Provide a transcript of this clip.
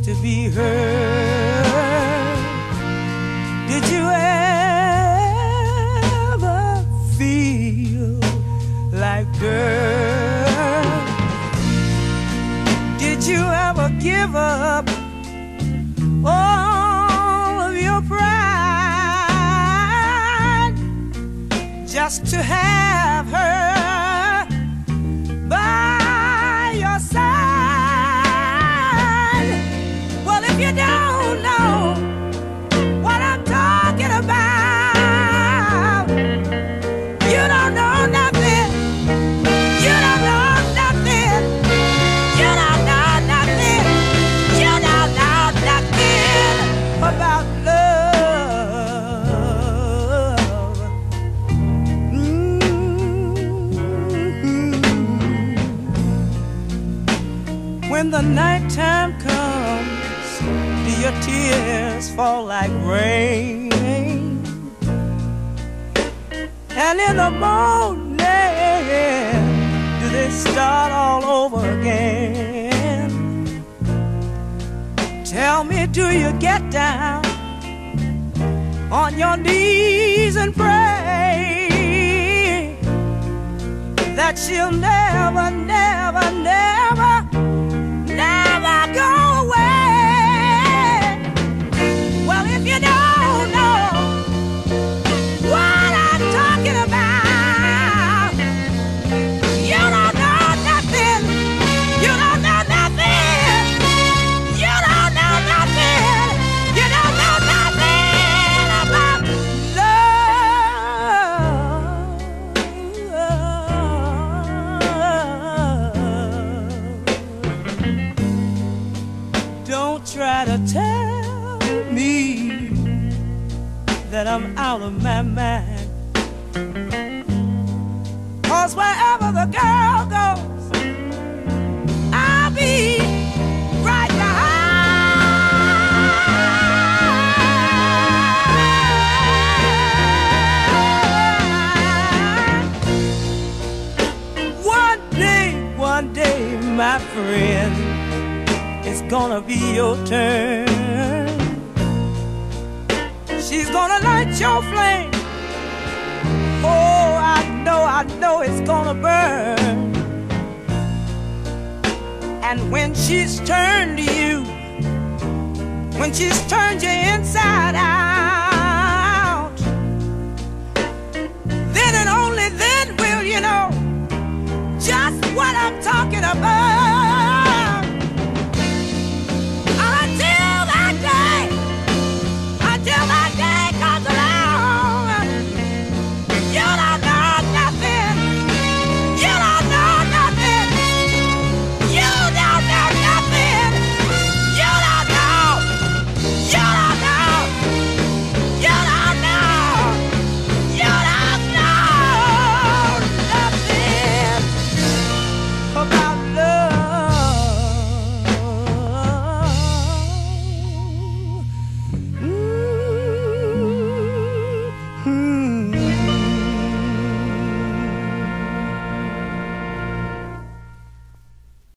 to be heard. Did you ever feel like dirt? Did you ever give up all of your pride just to have her by your side? Well, if you don't know what I'm talking about, you don't know nothing. You don't know nothing. You don't know nothing. You don't know nothing about love. When the nighttime comes, do your tears fall like rain? And in the morning, do they start all over again? Tell me, do you get down on your knees and pray that she'll never, never, never, never go away? Well, if you don't know what I'm talking about, you don't know nothing. You don't know nothing. You don't know nothing. You don't know nothing about love. Don't try to tell me that I'm out of my mind, 'cause wherever the girl goes, I'll be right behind. One day, my friend, it's gonna be your turn. She's gonna light your flame. Oh, I know it's gonna burn. And when she's turned you, when she's turned you inside out, then and only then will you know just what I'm talking about.